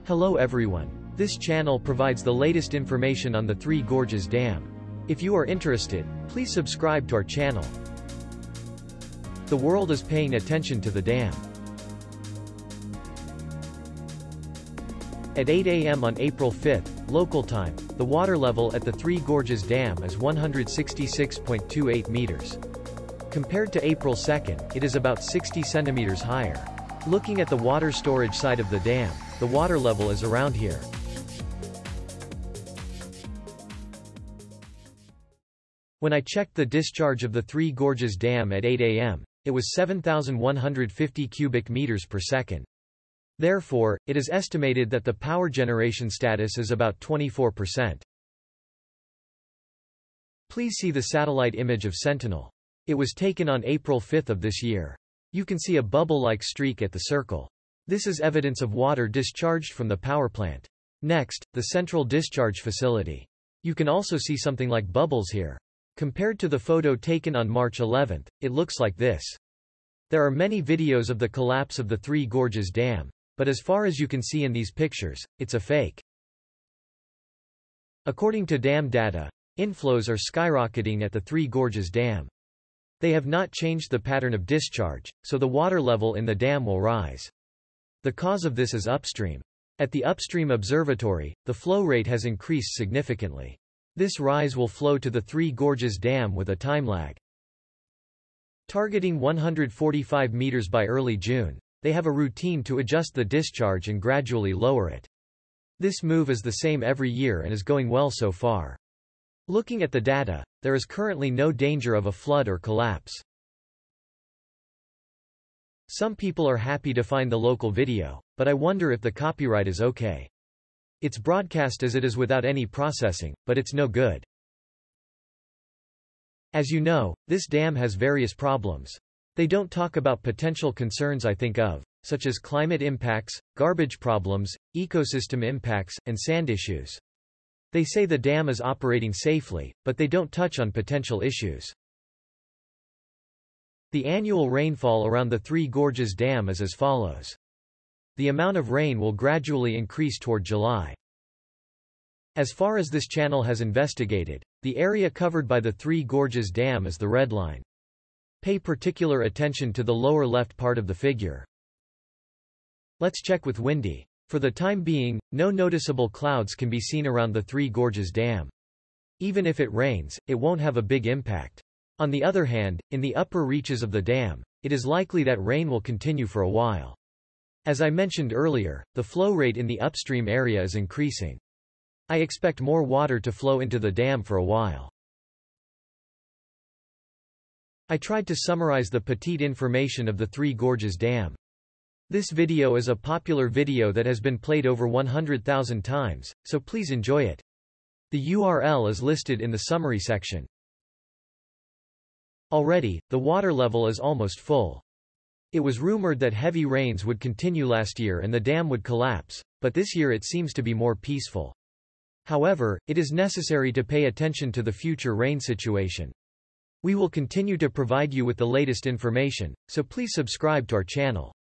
Hello everyone. This channel provides the latest information on the Three Gorges Dam. If you are interested, please subscribe to our channel. The world is paying attention to the dam. At 8 a.m. on April 5, local time, the water level at the Three Gorges Dam is 166.28 meters. Compared to April 2, it is about 60 centimeters higher. Looking at the water storage side of the dam, the water level is around here. When I checked the discharge of the Three Gorges Dam at 8 a.m., it was 7,150 cubic meters per second. Therefore, it is estimated that the power generation status is about 24%. Please see the satellite image of Sentinel. It was taken on April 5 of this year. You can see a bubble-like streak at the circle. This is evidence of water discharged from the power plant. Next, the central discharge facility. You can also see something like bubbles here. Compared to the photo taken on March 11, it looks like this. There are many videos of the collapse of the Three Gorges Dam, but as far as you can see in these pictures, it's a fake. According to dam data, inflows are skyrocketing at the Three Gorges Dam. They have not changed the pattern of discharge, so the water level in the dam will rise. The cause of this is upstream. At the upstream observatory, the flow rate has increased significantly. This rise will flow to the Three Gorges Dam with a time lag. Targeting 145 meters by early June, they have a routine to adjust the discharge and gradually lower it. This move is the same every year and is going well so far. Looking at the data, there is currently no danger of a flood or collapse. Some people are happy to find the local video, but I wonder if the copyright is okay. It's broadcast as it is without any processing, but it's no good. As you know, this dam has various problems. They don't talk about potential concerns I think of, such as climate impacts, garbage problems, ecosystem impacts, and sand issues. They say the dam is operating safely, but they don't touch on potential issues. The annual rainfall around the Three Gorges Dam is as follows. The amount of rain will gradually increase toward July. As far as this channel has investigated, the area covered by the Three Gorges Dam is the red line. Pay particular attention to the lower left part of the figure. Let's check with windy. For the time being, no noticeable clouds can be seen around the Three Gorges Dam. Even if it rains, it won't have a big impact. On the other hand, in the upper reaches of the dam, it is likely that rain will continue for a while. As I mentioned earlier, the flow rate in the upstream area is increasing. I expect more water to flow into the dam for a while. I tried to summarize the petite information of the Three Gorges Dam. This video is a popular video that has been played over 100,000 times, so please enjoy it. The URL is listed in the summary section. Already, the water level is almost full. It was rumored that heavy rains would continue last year and the dam would collapse, but this year it seems to be more peaceful. However, it is necessary to pay attention to the future rain situation. We will continue to provide you with the latest information, so please subscribe to our channel.